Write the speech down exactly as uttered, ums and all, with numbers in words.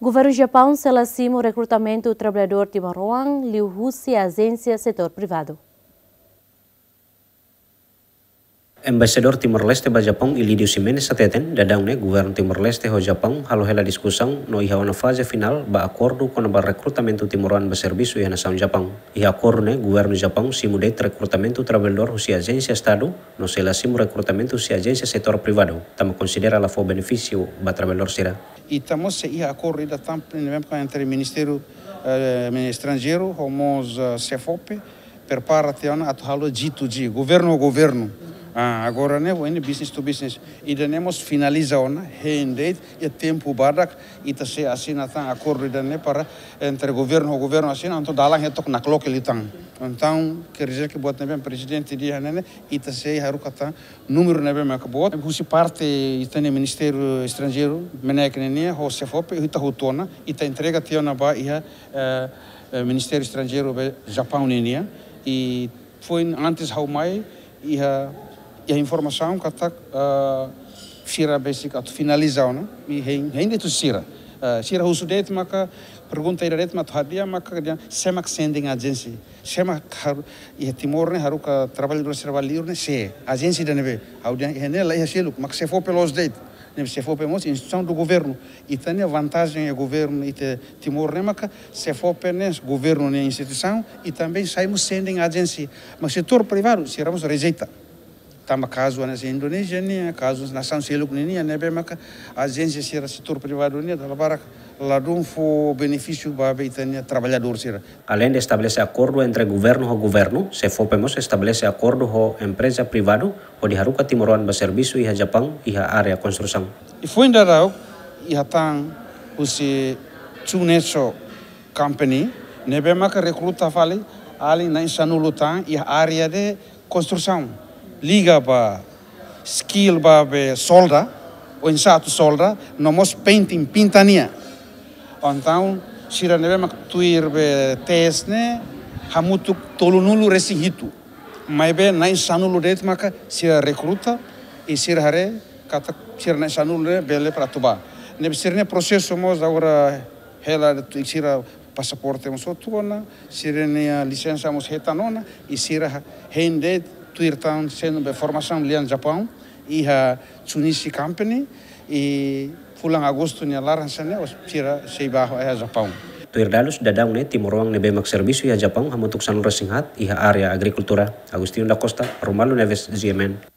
Governo Japão selacima o recrutamento do trabalhador de Maroang, Liu Husi, agência setor privado. Embaixador Timor-Leste ba Japão Ilidio Ximenes sateten dadang ne governo Timor-Leste ho Japão halo hela discussão no iha na fase final ba acordo com ba recrutamento timoran ba serviço iha nação Japão. Iha acordo ne governo Japão simudet recrutamento trabalhador husi agência estado no selacima recrutamento husi agência setor privado. Tama considera la fo benefício ba trabalhador sira. E estamos se iha acordo da tampa entre o Ministério uh, Estrangeiro, homos uh, CEFOP, prepara teona atualo dito de governo a governo. Ah, agora né, o business to business. E temos finaliza ona, rendeit e tempo badak e tá se assina tá acordo né para entre governo e governo assina, então dalang retok na cloque litang. Então quer dizer que bota bem presidente dia né e tá se harukata número né bem que bota. Husi parte e tá no Ministério Estrangeiro, menek né ho CEFOP e tá hutona e tá entrega tiona ba e Ministério Estrangeiro Japão né e foi antes how mai e e a informação que está uh, sira basic atau finalizar né e ainda itu sira uh, sira husudet maka pergunta iradet mat hadia maka dia semak sending agency semak haru e Timor ne haru ka trabalhador trabalhador ne se agency da neve au dia hene lá ia selo mak se for pelos deit ne se for pemos instituição do governo e tem a vantagem é governo e Timor ne maka se for penes governo ne instituição e também saímos sending agency mas setor privado siramos rejeita. Tama caso na Indonésia ni, caso na São Seluk ni, né bem maka agência sira setor privado ni, dalam barak ladum fo benefício ba beitania trabalhador sira. Além de estabelecer acordo entre governo e governo, se fopemos estabelece acordo com empresa privado o diharuka Timoran ba serviço iha Japão iha área construção. E foi ainda rau iha tang usi Tsuneso company, né bem maka recruta fali ali na insanulutan iha área de construção. Liga para skill para solda, ou insato solda, nomos painting pintania. Então, se a neve tuir be test ne, hamutu tolunulu resihitu. Mas be na insanulu det maka se recruta e se hare kata se na insanulu bele para tuba. Nebe se ne processo mos agora hela tira passaporte mos tuona, se ne licença mos hetanona e se hende Tuirtan sendo de formação lian Japão e a Tsunisi Company e pulang agosto ni laran sana os tira seiba a Japão. Tuirdalus dadang ne Timorwang ne bemak serviço iha Japão hamutuk sanura singhat iha area agricultura. Agustinho da Costa, Romalo Neves, Z M N.